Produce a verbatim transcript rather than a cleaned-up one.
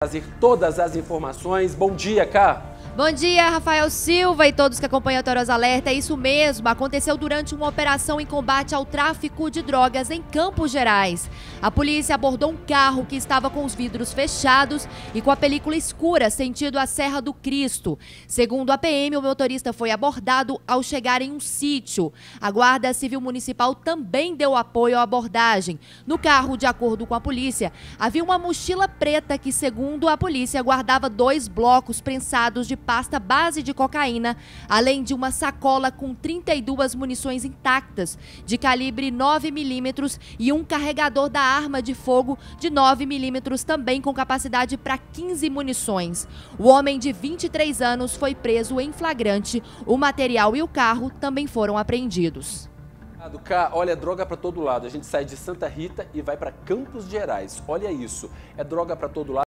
Trazer todas as informações. Bom dia, Cá. Bom dia, Rafael Silva e todos que acompanham a Toros Alerta. É isso mesmo, aconteceu durante uma operação em combate ao tráfico de drogas em Campos Gerais. A polícia abordou um carro que estava com os vidros fechados e com a película escura, sentido a Serra do Cristo. Segundo a P M, o motorista foi abordado ao chegar em um sítio. A Guarda Civil Municipal também deu apoio à abordagem. No carro, de acordo com a polícia, havia uma mochila preta que, segundo a polícia, guardava dois blocos prensados de pasta base de cocaína, além de uma sacola com trinta e duas munições intactas, de calibre nove milímetros e um carregador da arma de fogo de nove milímetros, também com capacidade para quinze munições. O homem de vinte e três anos foi preso em flagrante. O material e o carro também foram apreendidos. Cá, olha, droga para todo lado. A gente sai de Santa Rita e vai para Campos Gerais. Olha isso, é droga para todo lado.